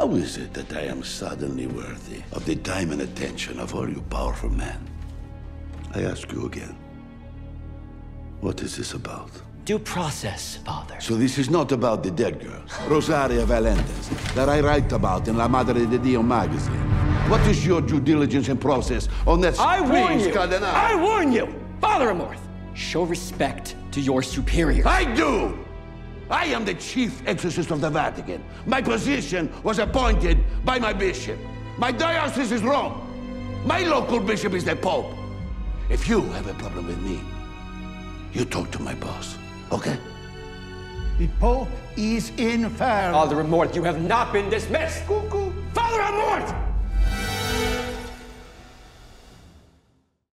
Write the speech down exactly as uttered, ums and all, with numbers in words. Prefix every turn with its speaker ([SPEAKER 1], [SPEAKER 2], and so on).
[SPEAKER 1] How is it that I am suddenly worthy of the time and attention of all you powerful men? I ask you again, what is this about?
[SPEAKER 2] Due process, Father.
[SPEAKER 1] So this is not about the dead girl, Rosaria Valentes, that I write about in La Madre de Dio magazine. What is your due diligence and process on that?
[SPEAKER 2] I warn
[SPEAKER 1] Please,
[SPEAKER 2] you!
[SPEAKER 1] Cardinal.
[SPEAKER 2] I warn you! Father Amorth, show respect to your superiors.
[SPEAKER 1] I do! I am the chief exorcist of the Vatican. My position was appointed by my bishop. My diocese is Rome. My local bishop is the Pope. If you have a problem with me, you talk to my boss, okay?
[SPEAKER 3] The Pope is infernal.
[SPEAKER 2] Father Amorth, you have not been dismissed. Cuckoo. Father Amorth!